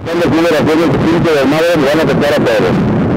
Cuando tiene la fuerza del espíritu del madre, nos van a afectar a todos.